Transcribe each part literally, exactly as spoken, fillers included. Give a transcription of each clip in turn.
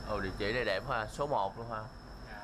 Ồ, địa chỉ này đẹp ha, số một luôn ha. Dạ.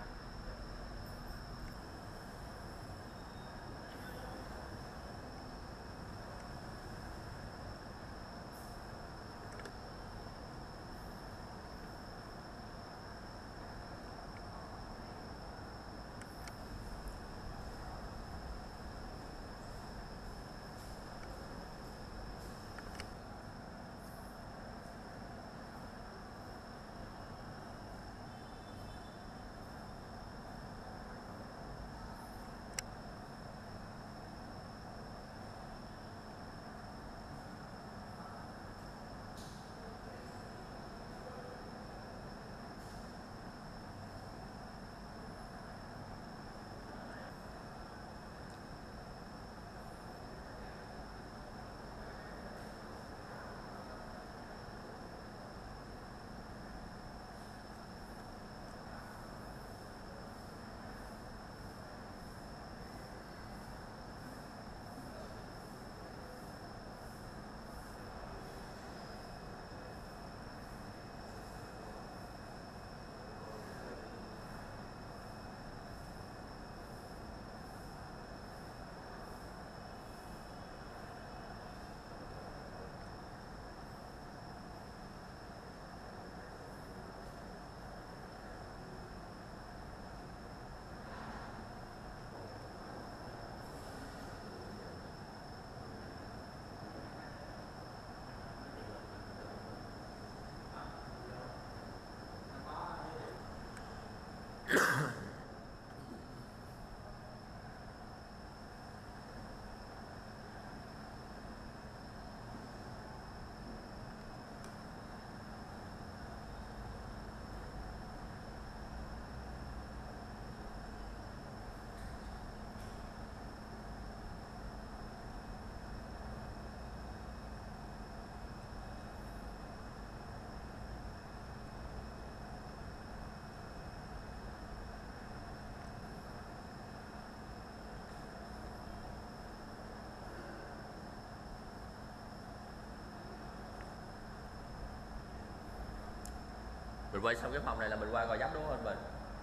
Mình quay xong cái phòng này là mình qua Gò Vấp đúng không anh Bình?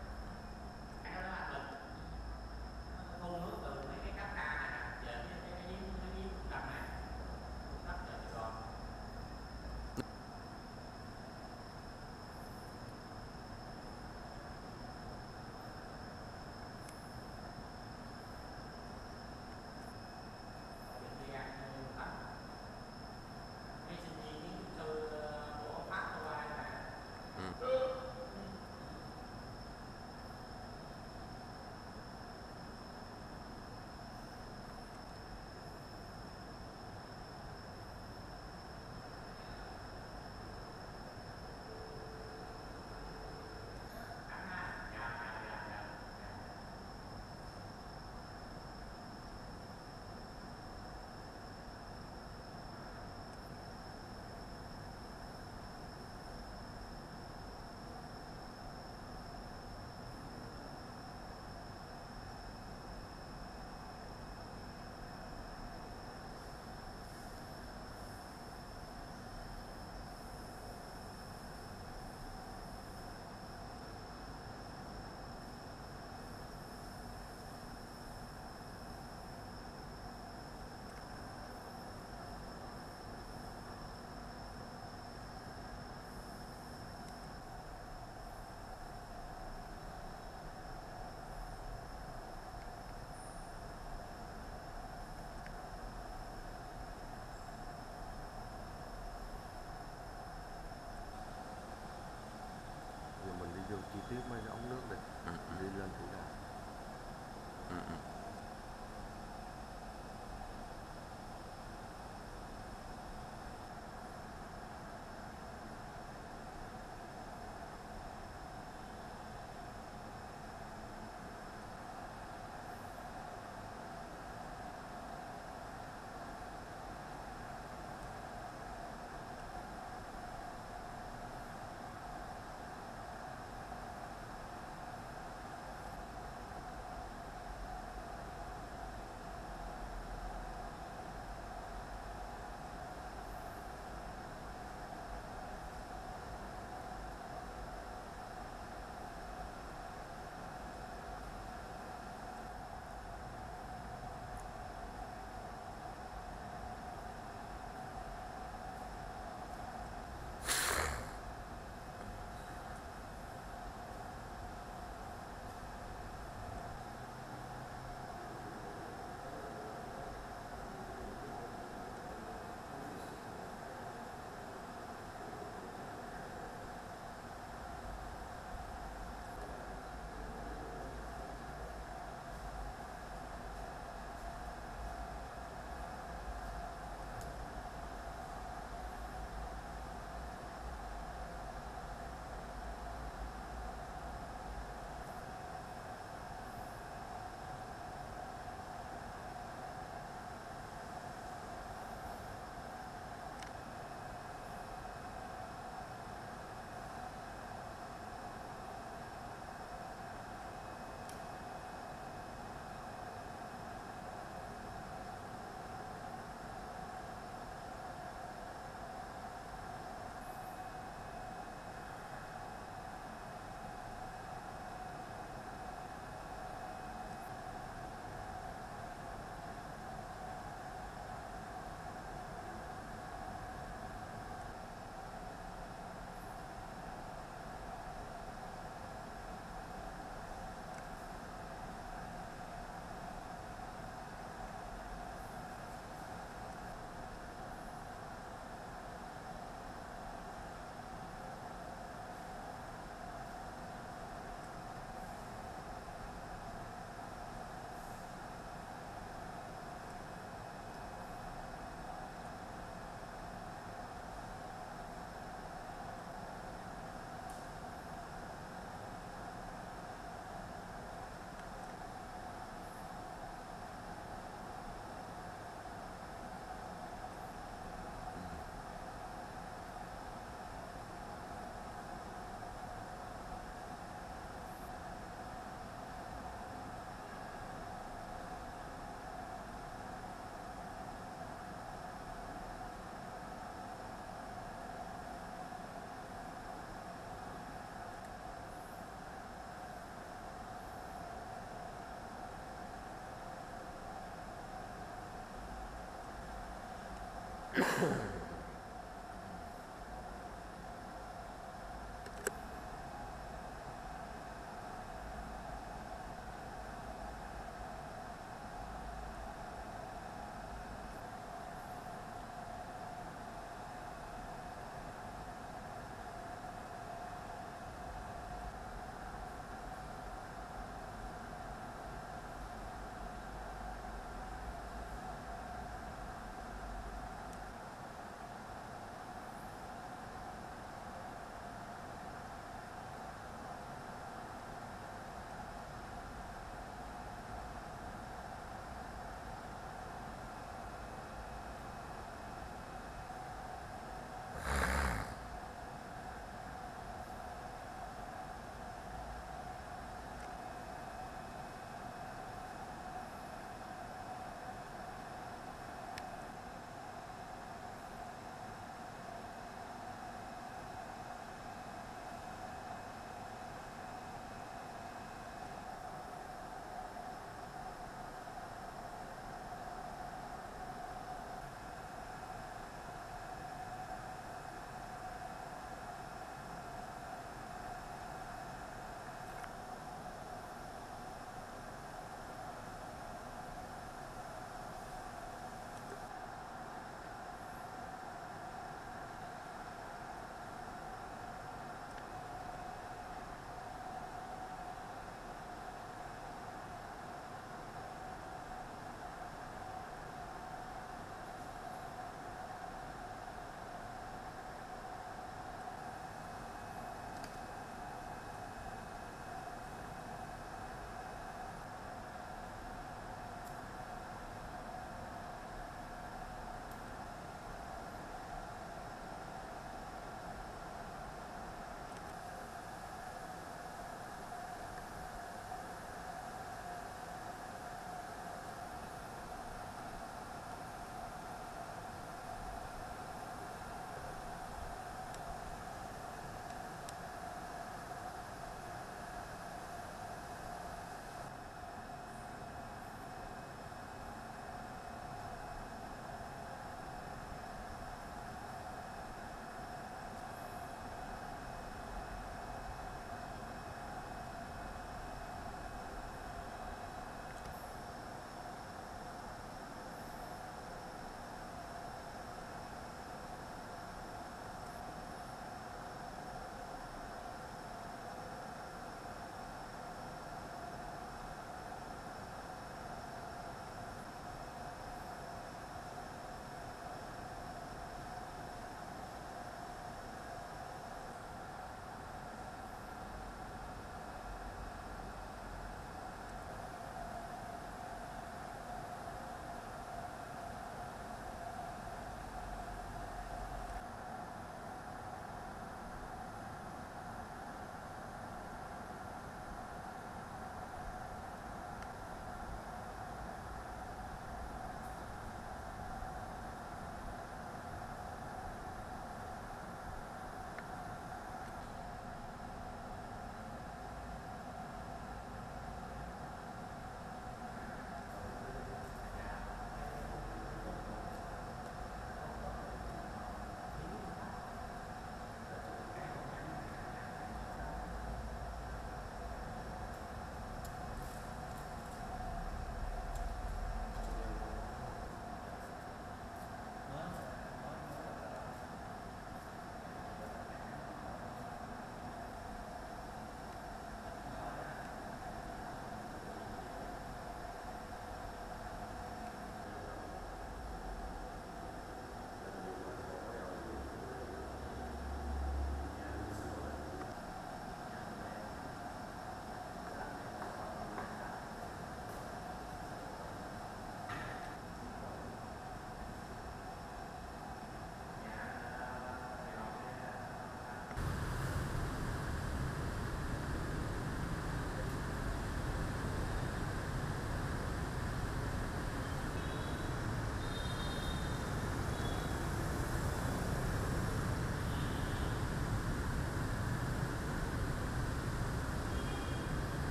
Cái đó là mình nó thu nước từ mấy cái cáp ca này nè về cái cái cái giếng cái giếng đầm này tắt về Sài Gòn. Đi ăn tắt mấy sinh viên kiến trúc sư của Pháp qua đây nè. Ừ. Giờ mình đi vô chi tiết mấy cái ống nước này, Ừ. đi lên thử ra. Ừ. Ừ.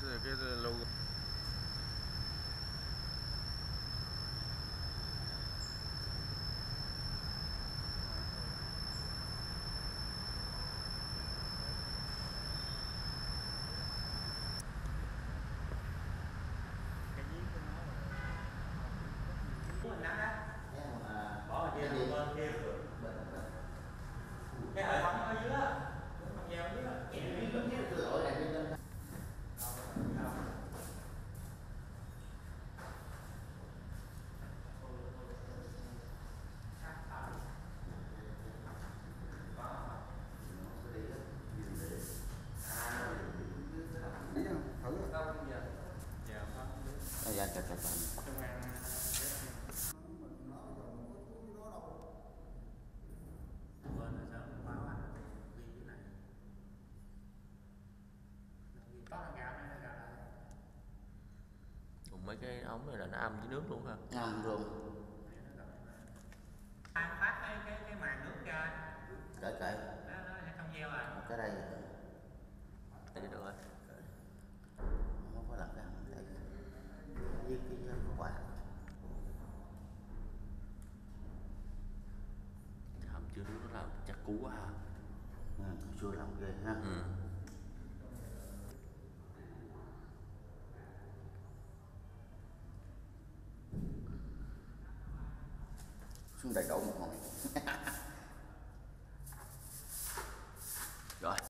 cái logo. Mình nắm đó, bỏ vào kia bên kia cái hệ thống ở dưới á, con dao ở dưới á, Dạ, chặt chặt chặt. quên rồi sớm mình báo anh thì ghi dưới này. Có thằng gạo này, thằng gạo này. Còn mấy cái ống này là nó âm dưới nước luôn hả? Ngầm luôn. Anh phát cái cái cái màn nước ra. Cởi cởi. Nó nó sẽ trong gieo à. Cái đây Đây được rồi. không có làm cái hầm đây. Với cái cái quả. Hầm chưa nước nó làm chắc cú quá ha. Ừ, chưa làm ghê ha. Ừ. Xuống đại độ một